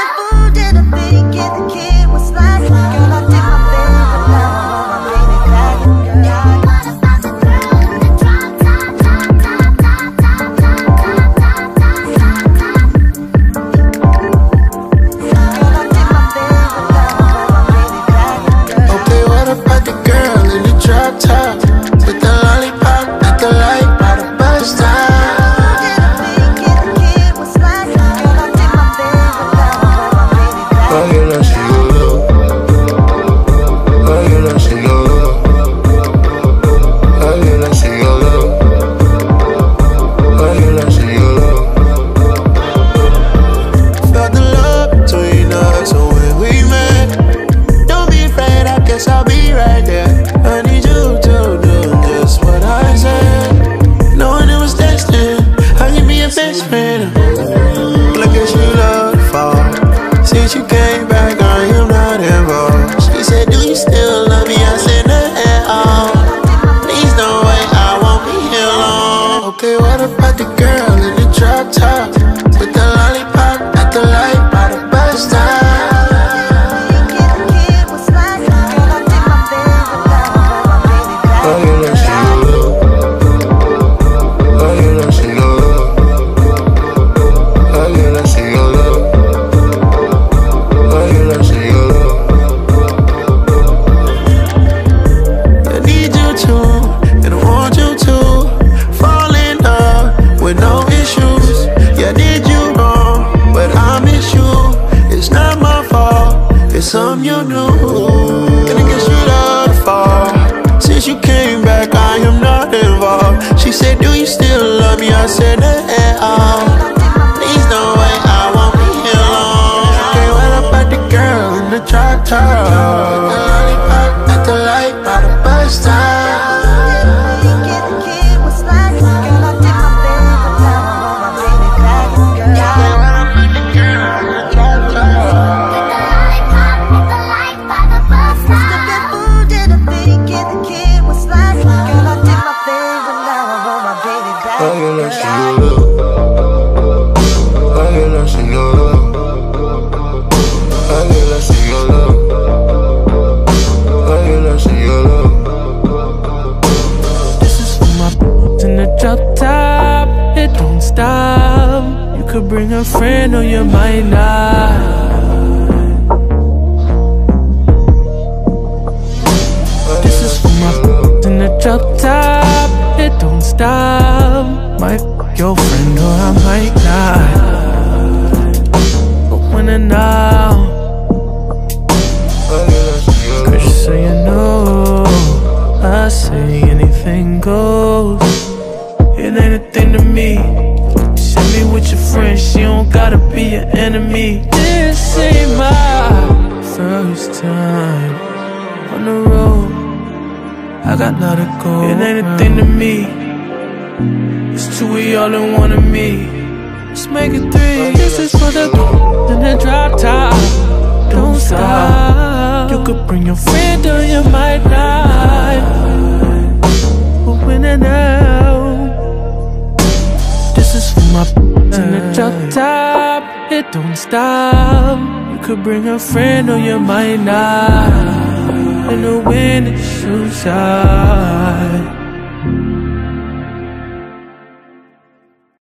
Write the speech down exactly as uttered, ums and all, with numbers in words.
Some you knew, and I guess you'd have to fall. Since you came back, I am not involved. She said, do you still love me? I said, no. Please don't wait, I won't be here long. Can't wait up at the girl in the drop top. The lollipop at the light by the bus stop. You could bring a friend or you might not. This is for my in the drop top. It don't stop. Might f your friend or I might not. But when and now, cause just so you know, I say anything goes. It ain't a thing to me. Send me with your friends, she don't gotta be your enemy. This ain't my first time on the road, I got not to go. It ain't a thing to me. It's two of y'all and one of me. Let's make it three. This is for the in the drop top. Don't stop. You could bring your friend or you might not. But when and now, this is for my in the drop top. It don't stop. You could bring a friend or you might not. In the wind it shoots out.